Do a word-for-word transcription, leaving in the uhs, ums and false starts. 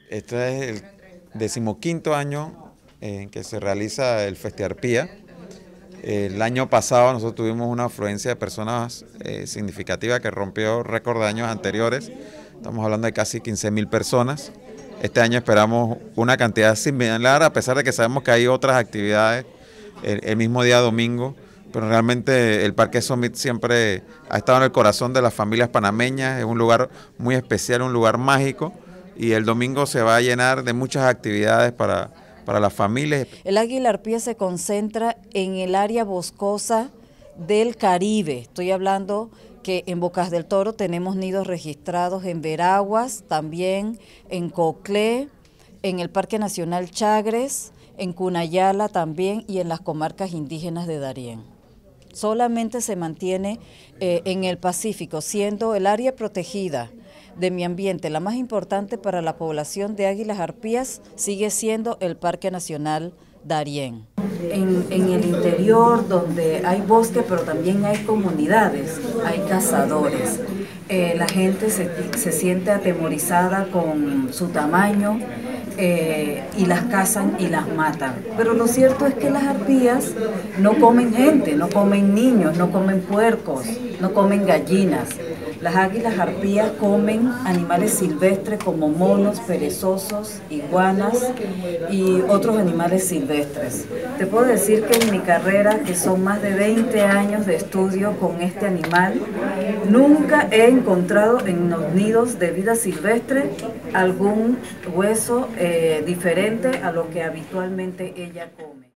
Este es el decimoquinto año en que se realiza el Festiarpía. El año pasado nosotros tuvimos una afluencia de personas eh, significativa que rompió récord de años anteriores. Estamos hablando de casi quince mil personas. Este año esperamos una cantidad similar, a pesar de que sabemos que hay otras actividades el, el mismo día domingo, pero realmente el Parque Summit siempre ha estado en el corazón de las familias panameñas. Es un lugar muy especial, un lugar mágico, y el domingo se va a llenar de muchas actividades para, para las familias. El Águila Arpía se concentra en el área boscosa del Caribe. Estoy hablando que en Bocas del Toro tenemos nidos registrados en Veraguas, también en Coclé, en el Parque Nacional Chagres, en Cunayala también y en las comarcas indígenas de Darién. Solamente se mantiene eh, en el Pacífico, siendo el área protegida de mi ambiente la más importante para la población de águilas arpías, sigue siendo el Parque Nacional Darién. En, en el interior, donde hay bosque, pero también hay comunidades, hay cazadores. Eh, la gente se, se siente atemorizada con su tamaño eh, y las cazan y las matan. Pero lo cierto es que las arpías no comen gente, no comen niños, no comen puercos, no comen gallinas. Las águilas arpías comen animales silvestres como monos, perezosos, iguanas y otros animales silvestres. Te puedo decir que en mi carrera, que son más de veinte años de estudio con este animal, nunca he encontrado en los nidos de vida silvestre algún hueso eh, diferente a lo que habitualmente ella come.